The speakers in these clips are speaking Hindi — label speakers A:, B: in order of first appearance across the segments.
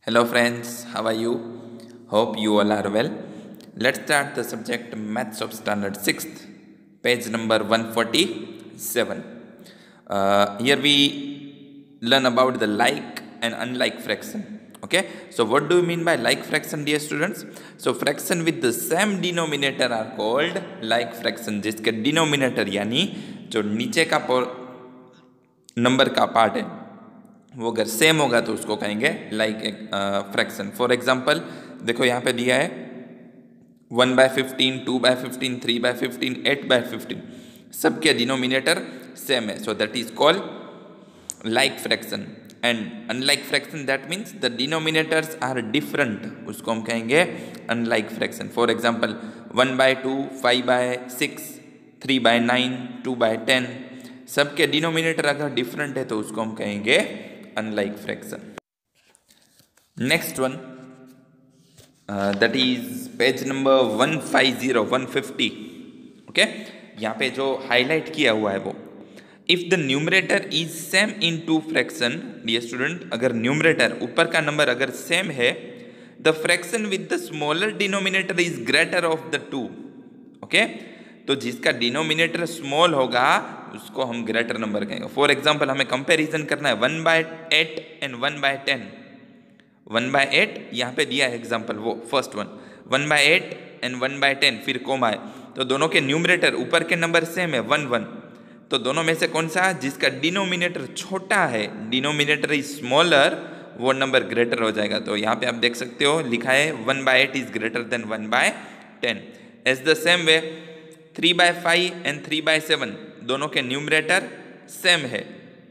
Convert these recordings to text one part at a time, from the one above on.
A: Hello friends, how are you? Hope you all are well. Let's start the subject Maths of Standard 6th, page number 147. Here we learn about the like and unlike fraction. Okay, so what do you mean by like fraction, dear students? So fraction with the same denominator are called like fraction, जिसके denominator यानी जो नीचे का नंबर का पार्ट है वो अगर सेम होगा तो उसको कहेंगे लाइक फ्रैक्शन। फॉर एग्जांपल देखो यहाँ पे दिया है 1/15, 2/15, 3/15, 8/15, सबके डिनोमिनेटर सेम है, so that is called like fraction. And unlike fraction that means the denominators are different, उसको हम कहेंगे अनलाइक फ्रैक्शन। फॉर एग्जांपल 1/2, 5/6, 3/9, 2/10, सबके डिनोमिनेटर अगर डिफरेंट है तो उसको हम कहेंगे unlike fraction. Next one that is page number 150, 150। Okay, यहाँ पे जो हाईलाइट किया हुआ है वो if the numerator is same in two fraction. Dear student, अगर न्यूमरेटर ऊपर का नंबर अगर सेम है, the fraction with the smaller denominator is greater of the two. Okay, तो जिसका डिनोमिनेटर स्मॉल होगा उसको हम ग्रेटर नंबर कहेंगे। फॉर एग्जांपल हमें कंपैरिजन करना है 1/8 एंड 1/10। 1/8 यहाँ पे दिया है एग्जांपल, वो फर्स्ट वन 1/8 एंड 1/10, फिर कोमा है, तो दोनों के न्यूमरेटर ऊपर के नंबर सेम है 1 1, तो दोनों में से कौन सा जिसका डिनोमिनेटर छोटा है, डिनोमिनेटर इज स्मॉलर, वो नंबर ग्रेटर हो जाएगा। तो यहाँ पे आप देख सकते हो लिखा है 1/8 is greater than 1/10। As the same way 3/5 and 3/7 दोनों के न्यूमरेटर सेम है।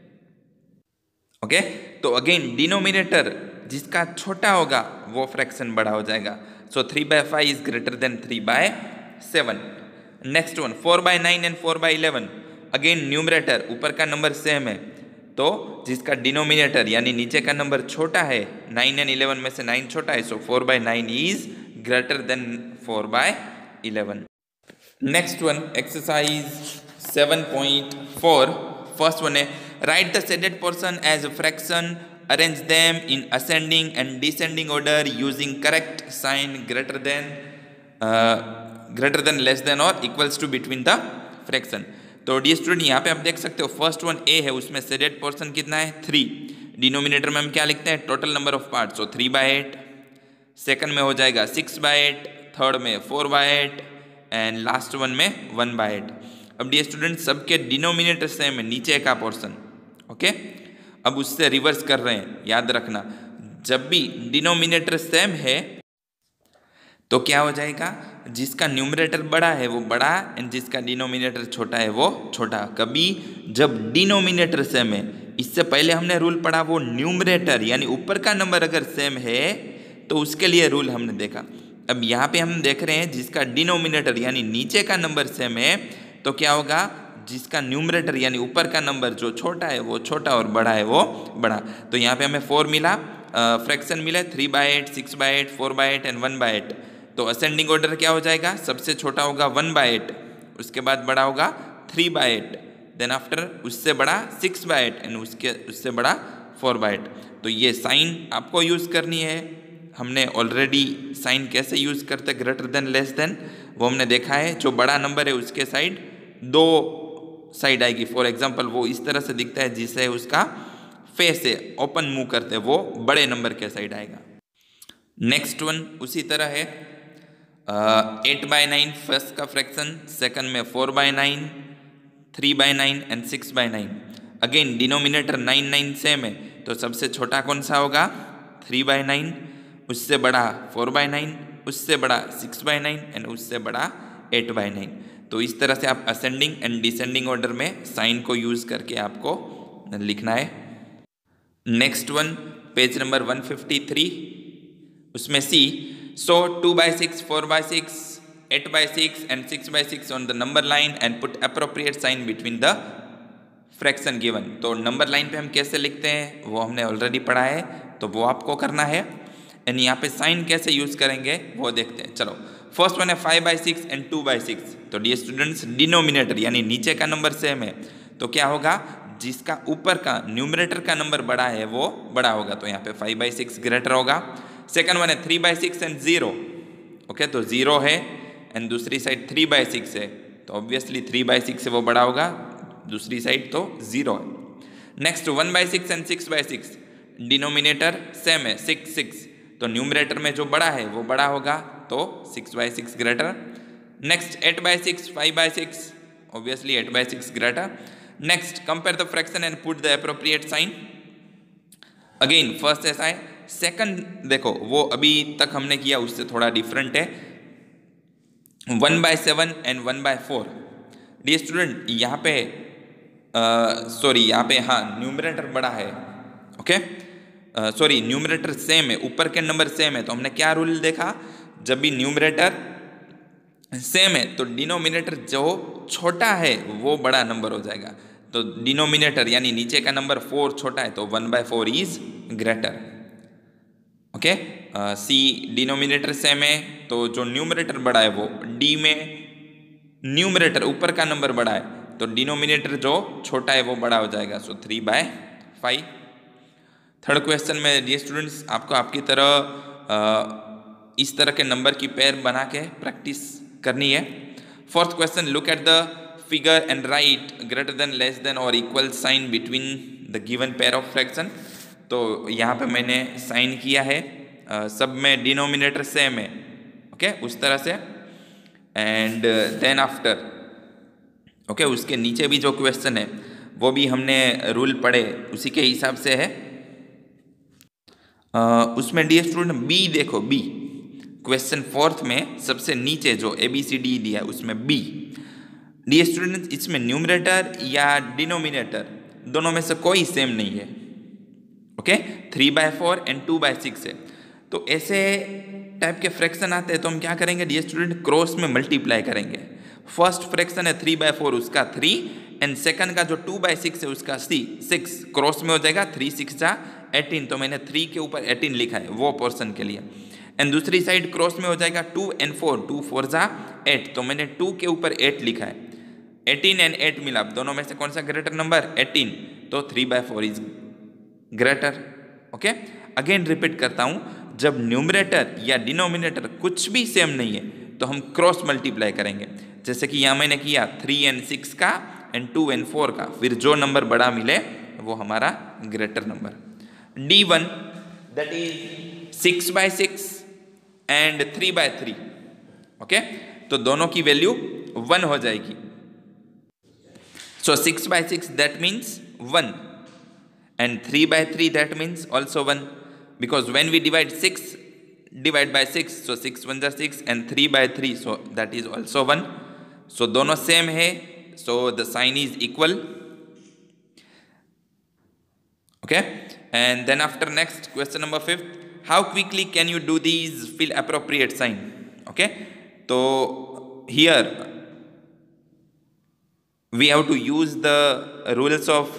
A: ओके, तो अगेन डिनोमिनेटर जिसका छोटा होगा वो फ्रैक्शन बड़ा हो जाएगा। So 3/5 is greater than 3/7। Next one 4/9 and 4/11, again numerator ऊपर का नंबर सेम है, तो जिसका डिनोमिनेटर यानी नीचे का नंबर छोटा है, 9 एंड 11 में से 9 छोटा है, so 4/9 is greater than 4/11। Next one exercise 7.4, first one है write the shaded portion as a fraction, arrange them in ascending and descending order using correct sign greater than less than और equals to between the fraction. तो डियर स्टूडेंट यहाँ पे आप देख सकते हो फर्स्ट वन ए है, उसमें शेडेड पोर्शन कितना है 3, डिनोमिनेटर में हम क्या लिखते हैं total number of part, so 3/8, second में हो जाएगा 6/8, थर्ड में 4/8 एंड लास्ट वन में 1/8। अब डियर स्टूडेंट सबके डिनोमिनेटर सेम है नीचे का पोर्शन। ओके, अब उससे रिवर्स कर रहे हैं, याद रखना जब भी डिनोमिनेटर सेम है तो क्या हो जाएगा, जिसका न्यूमरेटर बड़ा है वो बड़ा एंड जिसका डिनोमिनेटर छोटा है वो छोटा। कभी जब डिनोमिनेटर सेम है, इससे पहले हमने रूल पढ़ा वो न्यूमरेटर यानी ऊपर का नंबर अगर सेम है तो उसके लिए रूल हमने देखा। अब यहाँ पे हम देख रहे हैं जिसका डिनोमिनेटर यानी नीचे का नंबर सेम है, तो क्या होगा जिसका न्यूमरेटर यानी ऊपर का नंबर जो छोटा है वो छोटा और बड़ा है वो बड़ा। तो यहाँ पे हमें 4 मिला, फ्रैक्शन मिला 3/8, 6/8, 4/8 एंड 1/8। तो असेंडिंग ऑर्डर क्या हो जाएगा, सबसे छोटा होगा 1/8, उसके बाद बड़ा होगा 3/8, देन आफ्टर उससे बड़ा 6/8 एंड उससे बड़ा 4/8। तो ये साइन आपको यूज़ करनी है, हमने ऑलरेडी साइन कैसे यूज़ करते ग्रेटर देन लेस देन वो हमने देखा है। जो बड़ा नंबर है उसके साइड 2 साइड आएगी। फॉर एग्जांपल वो इस तरह से दिखता है जिससे उसका फेस है ओपन मुंह करते, वो बड़े नंबर के साइड आएगा। नेक्स्ट वन उसी तरह है 8/9 फर्स्ट का फ्रैक्शन, सेकंड में 4/9, 3/9 एंड 6/9। अगेन डिनोमिनेटर 9 9 सेम है, तो सबसे छोटा कौन सा होगा 3/9, उससे बड़ा 4/9, उससे बड़ा 6/9 एंड उससे बड़ा 8/9। तो इस तरह से आप असेंडिंग एंड डिसेंडिंग ऑर्डर में साइन को यूज करके आपको लिखना है। नेक्स्ट वन पेज नंबर 153, उसमें C show 2/6, 4/6, 8/6 and 6/6 on the number line and put appropriate sign between the fraction given. तो नंबर लाइन पे हम कैसे लिखते हैं वो हमने ऑलरेडी पढ़ा है, तो वो आपको करना है। एंड यहाँ पे साइन कैसे यूज करेंगे वो देखते हैं। चलो फर्स्ट वन है 5/6 एंड 2/6। तो डियर स्टूडेंट्स डिनोमिनेटर यानी नीचे का नंबर सेम है, तो क्या होगा जिसका ऊपर का न्यूमरेटर का नंबर बड़ा है वो बड़ा होगा, तो यहाँ पे 5/6 ग्रेटर होगा। सेकंड वन है 3/6 एंड 0, ओके, तो 0 है एंड दूसरी साइड 3/6 है, तो ऑब्वियसली 3/6 से वो बड़ा होगा, दूसरी साइड तो 0 है। नेक्स्ट 1/6 एंड 6/6, डिनोमिनेटर सेम है 6, तो न्यूमरेटर में जो बड़ा है वो बड़ा होगा, तो 6/6 greater. Next 8/6, 5/6, obviously 8/6 greater. Next, compare the fraction and put the appropriate sign. Again, first ऐसा है, second देखो वो अभी तक हमने किया उससे थोड़ा डिफरेंट है, 1/7 and 1/4। डियर स्टूडेंट यहाँ पे यहाँ पे हाँ न्यूमरेटर बड़ा है, ओके, न्यूमरेटर सेम है, ऊपर के नंबर सेम है, तो हमने क्या रूल देखा, जब भी न्यूमरेटर सेम है तो डिनोमिनेटर जो छोटा है वो बड़ा नंबर हो जाएगा, तो डिनोमिनेटर यानी नीचे का नंबर 4 छोटा है तो 1/4 is greater, okay. See denominator same है तो जो न्यूमरेटर बड़ा है वो, डी में न्यूमरेटर ऊपर का नंबर बड़ा है तो डिनोमिनेटर जो छोटा है वो बड़ा हो जाएगा, सो 3/5। थर्ड क्वेश्चन में डियर स्टूडेंट्स आपको आपकी तरह इस तरह के नंबर की पेयर बना के प्रैक्टिस करनी है। Fourth question, look at the figure and write greater than, less than और equal sign between the given pair of fraction. तो यहाँ पे मैंने साइन किया है, सब में डिनोमिनेटर सेम है, ओके, उस तरह से। एंड देन आफ्टर, ओके, उसके नीचे भी जो क्वेश्चन है वो भी हमने रूल पढ़े उसी के हिसाब से है। उसमें डियर स्टूडेंट बी देखो, बी क्वेश्चन फोर्थ में सबसे नीचे जो ABCD दिया है उसमें बी, डियर स्टूडेंट इसमें न्यूमरेटर या डिनोमिनेटर दोनों में से कोई सेम नहीं है, ओके, 3/4 एंड 2/6 है, तो ऐसे टाइप के फ्रैक्शन आते हैं तो हम क्या करेंगे डियर स्टूडेंट, क्रॉस में मल्टीप्लाई करेंगे। फर्स्ट फ्रैक्शन है 3/4 उसका 3 एंड सेकंड का जो 2/6 है उसका 6, क्रॉस में हो जाएगा 3 6 18, तो मैंने 3 के ऊपर 18 लिखा है वो पोर्शन के लिए, एंड दूसरी साइड क्रॉस में हो जाएगा 2 and 4, 2 4 8, तो मैंने 2 के ऊपर 8 लिखा है, 18 and 8 मिला, दोनों में से कौन सा ग्रेटर नंबर, 18, तो 3/4 is greater, okay. Again repeat करता हूं, जब न्यूमरेटर या डिनोमिनेटर कुछ भी सेम नहीं है तो हम क्रॉस मल्टीप्लाई करेंगे, जैसे कि यहाँ मैंने किया 3 and 6 का एंड 2 and 4 का, फिर जो नंबर बड़ा मिले वो हमारा greater number. D1 that is 6/6 and 3/3, okay, तो दोनों की वैल्यू 1 हो जाएगी, so 6/6 that means 1 and 3/3 that means also 1, because when we divide 6 divide by 6, so 6 1 जा 6 and 3/3, so that is also 1, so दोनों सेम है, so the sign is equal, okay। And then after next question number 5, how quickly can you do these fill appropriate sign, okay। तो here we have to use the rules of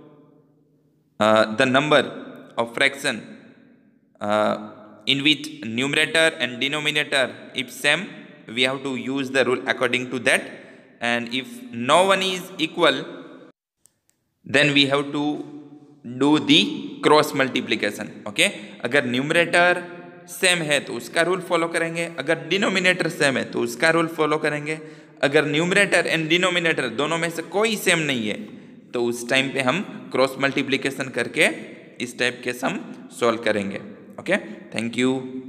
A: the number of fraction in which numerator and denominator if same, we have to use the rule according to that, and if no one is equal then we have to do the cross multiplication, okay. अगर न्यूमरेटर सेम है तो उसका रूल फॉलो करेंगे, अगर डिनोमिनेटर सेम है तो उसका रूल फॉलो करेंगे, अगर न्यूमरेटर एंड डिनोमिनेटर दोनों में से कोई सेम नहीं है तो उस टाइम पे हम क्रॉस मल्टीप्लीकेशन करके इस टाइप के सम सॉल्व करेंगे, ओके। Thank you.